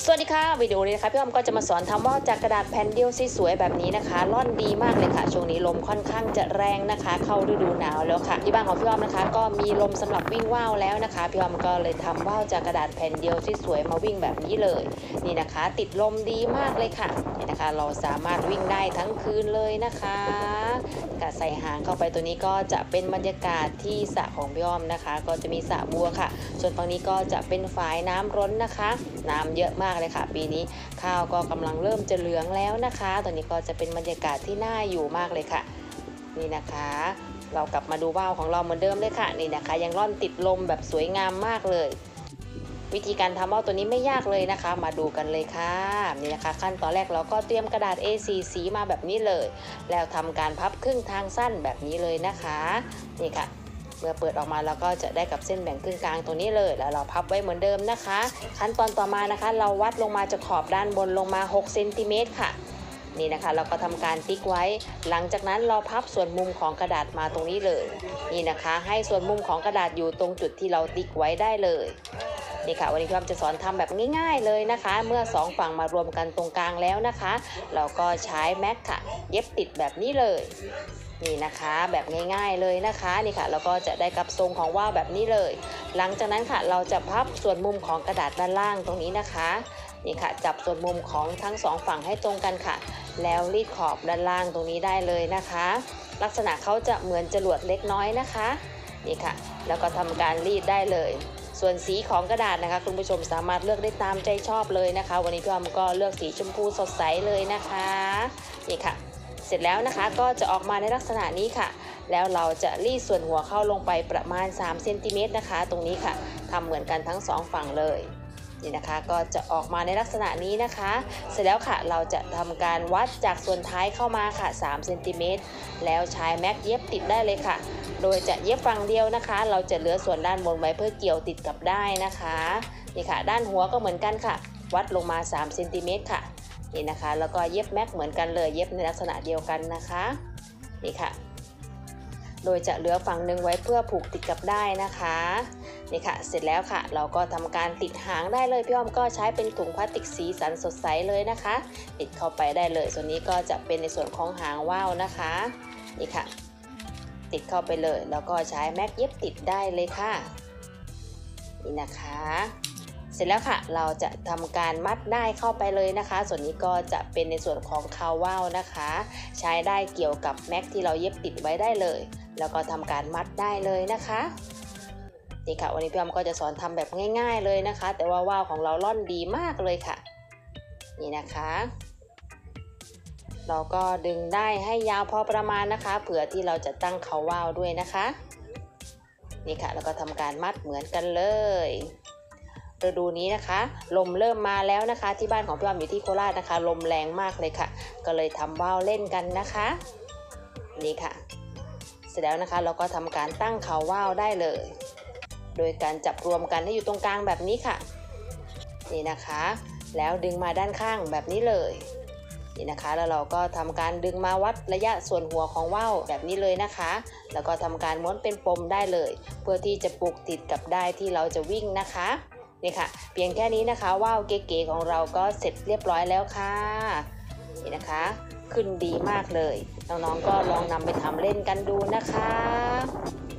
วัสดีค่ะวิดีโอนี้นะคะพี่อ้อมก็จะมาสอนทำว่าวจากกระดาษแผ่นเดียวสวยๆแบบนี้นะคะร่อนดีมากเลยค่ะช่วงนี้ลมค่อนข้างจะแรงนะคะเข้าฤดูหนาวแล้วค่ะที่บ้านของพี่อ้อมนะคะก็มีลมสำหรับวิ่งว่าวแล้วนะคะพี่อ้อมก็เลยทำว่าวจากกระดาษแผ่นเดียวสวยๆมาวิ่งแบบนี้เลยนี่นะคะติดลมดีมากเลยค่ะนี่นะคะเราสามารถวิ่งได้ทั้งคืนเลยนะคะกะใส่หางเข้าไปตัวนี้ก็จะเป็นบรรยากาศที่สระของพี่อ้อมนะคะก็จะมีสระบัวค่ะส่วนฝั่งนี้ก็จะเป็นฝายน้ำร้นนะคะน้ำเยอะมากเลยค่ะปีนี้ข้าวก็กำลังเริ่มจะเหลืองแล้วนะคะตอนนี้ก็จะเป็นบรรยากาศที่น่าอยู่มากเลยค่ะนี่นะคะเรากลับมาดูว่าวของเราเหมือนเดิมเลยค่ะนี่นะคะยังร่อนติดลมแบบสวยงามมากเลยวิธีการทำว่าวตัวนี้ไม่ยากเลยนะคะมาดูกันเลยค่ะนี่นะคะขั้นตอนแรกเราก็เตรียมกระดาษ A4 สีมาแบบนี้เลยแล้วทำการพับครึ่งทางสั้นแบบนี้เลยนะคะนี่ค่ะเมื่อเปิดออกมาเราก็จะได้กับเส้นแบ่งครึ่งกลางตัวนี้เลยแล้วเราพับไว้เหมือนเดิมนะคะขั้นตอนต่อมานะคะเราวัดลงมาจากขอบด้านบนลงมา6 เซนติเมตรค่ะนี่นะคะเราก็ทำการติ๊กไว้หลังจากนั้นเราพับส่วนมุมของกระดาษมาตรงนี้เลยนี่นะคะให้ส่วนมุมของกระดาษอยู่ตรงจุดที่เราติ๊กไว้ได้เลยนี่ค่ะวันนี้พี่อ้อมจะสอนทำแบบง่ายๆเลยนะคะเมื่อ2ฝั่งมารวมกันตรงกลางแล้วนะคะเราก็ใช้แม็กค่ะเย็บติดแบบนี้เลยนี่นะคะแบบง่ายๆเลยนะคะนี่ค่ะเราก็จะได้กับทรงของว่าวแบบนี้เลยหลังจากนั้นค่ะเราจะพับส่วนมุมของกระดาษด้านล่างตรงนี้นะคะนี่ค่ะจับส่วนมุมของทั้ง2ฝั่งให้ตรงกันค่ะแล้วรีดขอบด้านล่างตรงนี้ได้เลยนะคะลักษณะเขาจะเหมือนจรวดเล็กน้อยนะคะนี่ค่ะแล้วก็ทำการรีดได้เลยส่วนสีของกระดาษนะคะคุณผู้ชมสามารถเลือกได้ตามใจชอบเลยนะคะวันนี้พี่อ้อมก็เลือกสีชมพูสดใสเลยนะคะนี่ค่ะเสร็จแล้วนะคะก็จะออกมาในลักษณะนี้ค่ะแล้วเราจะรีดส่วนหัวเข้าลงไปประมาณ3 เซนติเมตรนะคะตรงนี้ค่ะทำเหมือนกันทั้ง2ฝั่งเลยนี่นะคะก็จะออกมาในลักษณะนี้นะคะเสร็จแล้วค่ะเราจะทำการวัดจากส่วนท้ายเข้ามาค่ะ3 เซนติเมตรแล้วใช้แม็กเย็บติดได้เลยค่ะโดยจะเย็บฝั่งเดียวนะคะเราจะเหลือส่วนด้านบนไว้เพื่อเกี่ยวติดกับได้นะคะนี่ค่ะด้านหัวก็เหมือนกันค่ะวัดลงมา3 เซนติเมตรค่ะนี่นะคะแล้วก็เย็บแม็กเหมือนกันเลยเย็บในลักษณะเดียวกันนะคะนี่ค่ะโดยจะเหลือฝั่งหนึ่งไว้เพื่อผูกติดกับได้นะคะนี่ค่ะเสร็จแล้วค่ะเราก็ทำการติดหางได้เลยพี่อ้อมก็ใช้เป็นถุงพลาสติกสีสันสดใสเลยนะคะติดเข้าไปได้เลยส่วนนี้ก็จะเป็นในส่วนของหางว่าวนะคะนี่ค่ะติดเข้าไปเลยแล้วก็ใช้แม็กเย็บติดได้เลยค่ะนี่นะคะเสร็จแล้วค่ะเราจะทำการมัดได้เข้าไปเลยนะคะส่วนนี้ก็จะเป็นในส่วนของคาวว่าวนะคะใช้ได้เกี่ยวกับแม็กที่เราเย็บติดไว้ได้เลยแล้วก็ทำการมัดได้เลยนะคะนี่ค่ะวันนี้พี่อ้อมก็จะสอนทำแบบง่ายๆเลยนะคะแต่ว่าว่าวของเราล่อนดีมากเลยค่ะนี่นะคะเราก็ดึงได้ให้ยาวพอประมาณนะคะเผื่อที่เราจะตั้งเขาว่าวด้วยนะคะนี่ค่ะแล้วก็ทำการมัดเหมือนกันเลยฤดูนี้นะคะลมเริ่มมาแล้วนะคะที่บ้านของพี่อ้อมอยู่ที่โคราชนะคะลมแรงมากเลยค่ะก็เลยทำว่าวเล่นกันนะคะนี่ค่ะเสร็จแล้วนะคะเราก็ทำการตั้งเขาว่าวได้เลยโดยการจับรวมกันให้อยู่ตรงกลางแบบนี้ค่ะนี่นะคะแล้วดึงมาด้านข้างแบบนี้เลยนี่นะคะแล้วเราก็ทำการดึงมาวัดระยะส่วนหัวของว่าวแบบนี้เลยนะคะแล้วก็ทำการม้วนเป็นปมได้เลยเพื่อที่จะผูกติดกับได้ที่เราจะวิ่งนะคะนี่ค่ะเพียงแค่นี้นะคะว่าวเก๋ๆของเราก็เสร็จเรียบร้อยแล้วค่ะนี่นะคะขึ้นดีมากเลยน้องๆก็ลองนำไปทำเล่นกันดูนะคะ